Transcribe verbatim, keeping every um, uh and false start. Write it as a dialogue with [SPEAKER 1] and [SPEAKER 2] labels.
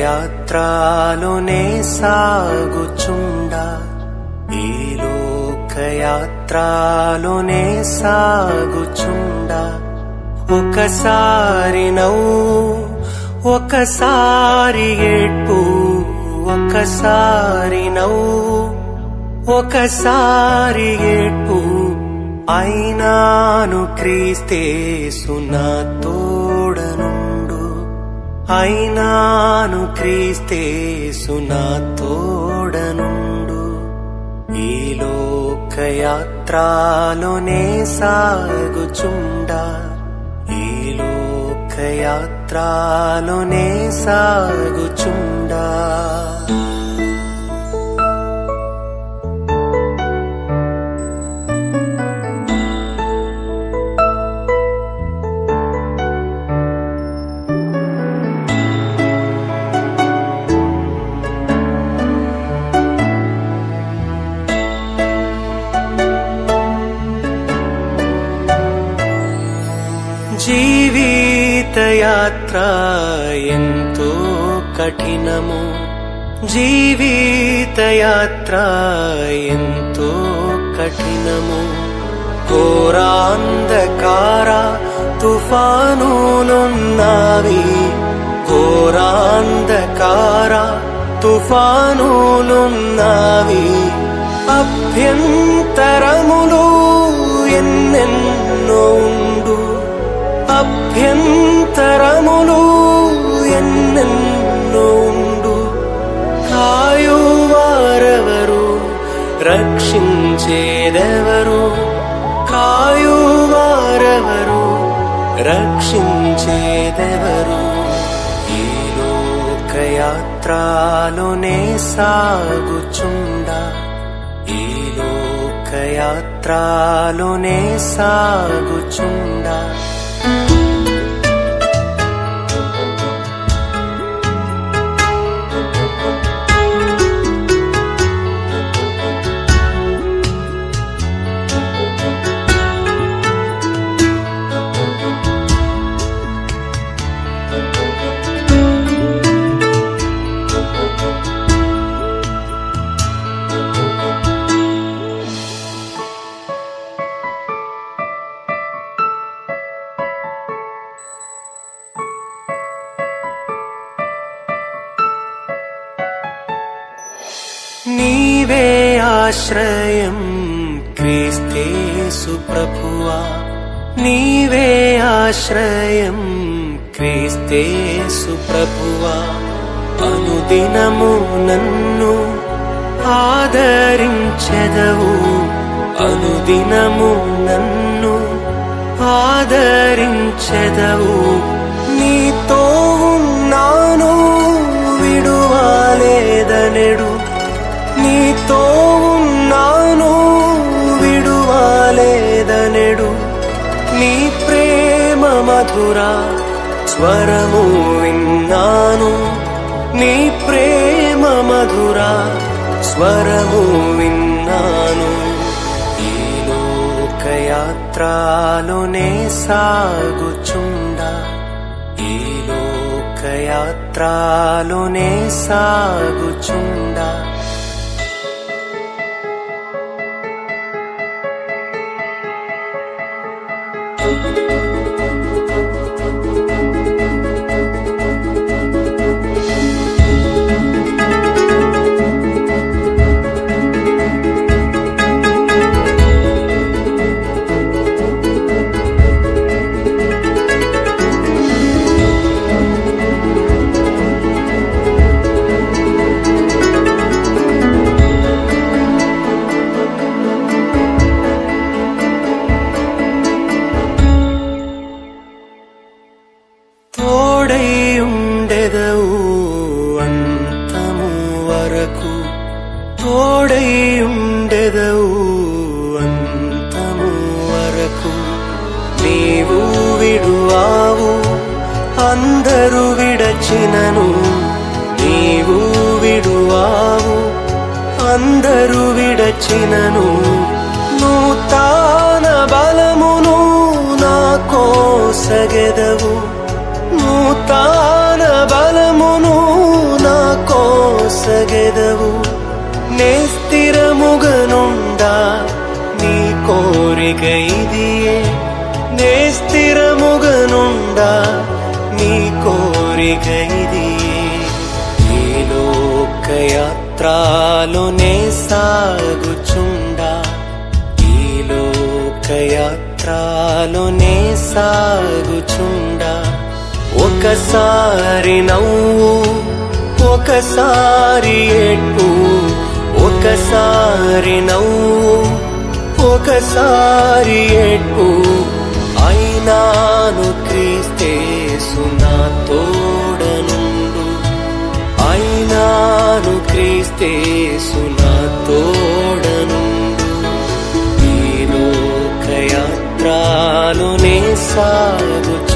[SPEAKER 1] లోకయాత్రలోనే సాగుచుండా ఈ లోకయాత్రలోనే సాగుచుండా ఒకసారి నవ్వు ఒకసారి ఏడ్పు ఒకసారి నవ్వు ఒకసారి ఏడ్పు అయినాను క్రీస్తేసు నా తోడనుండు అయినాను క్రీస్తేసు నా తోడనుండు ఈ లోకయాత్రలోనే సాగుచుండా ఈ లోకయాత్రలోనే సాగుచుండా జీవిత యాత్ర ఎంతో కఠినము జీవిత యాత్ర ఎంతో కఠినము ఘోరాంధకార తుఫానులున్నవి ఘోరాంధకార తుఫానులున్నవి అభ్యంతరములు ఎన్నెన్నో ఉండు అభ్యంతరములు ఎన్నెన్నో ఉండు కాయువారెవరు రక్షించేదెవరు కాయువారెవరు రక్షించేదెవరు ఈ లోకయాత్రలోనే సాగుచుండా ఈ లోకయాత్రలోనే సాగుచుండా నీవే ఆశ్రయం క్రీస్తేసు ప్రభువా నీవే ఆశ్రయం క్రీస్తేసు ప్రభువా అనుదినము నన్ను ఆదరించెదవు అనుదినము నన్ను ఆదరించెదవు నీతో ఉన్నాను విడువలేదనెడు నీతో ఉన్నాను విడువలేదనెడు నీ ప్రేమ మధుర స్వరము విన్నాను నీ ప్రేమ మధుర స్వరము విన్నాను ఈ లోకయాత్రలోనే సాగుచుండా ఈ లోకయాత్రలోనే సాగుచుండా తోడై ఉండెదవు అంతము వరకు తోడై ఉండెదవు అంతము వరకు నీవు విడువావు అందరూ విడచినను నీవు విడువావు అందరూ విడచినను నూతన బలమును నాకోసగెదవు నూతన బలమును కోరిక ఇదియే నే స్థిరముగనుండా నీ కోరిక ఇదియే ఈ లోకయాత్రలోనే సాగుచుండా ఈ లోకయాత్రలోనే సాగుచుండా ఒకసారి నవ్వు ఒకసారి ఏడ్పు ఒకసారి నవ్వు ఒకసారి ఏడ్పు అయినాను క్రీస్తేసు నా తోడనుండు అయినాను క్రీస్తేసు నా తోడనుండు ఈ లోకయాత్రలోనే సాగుచు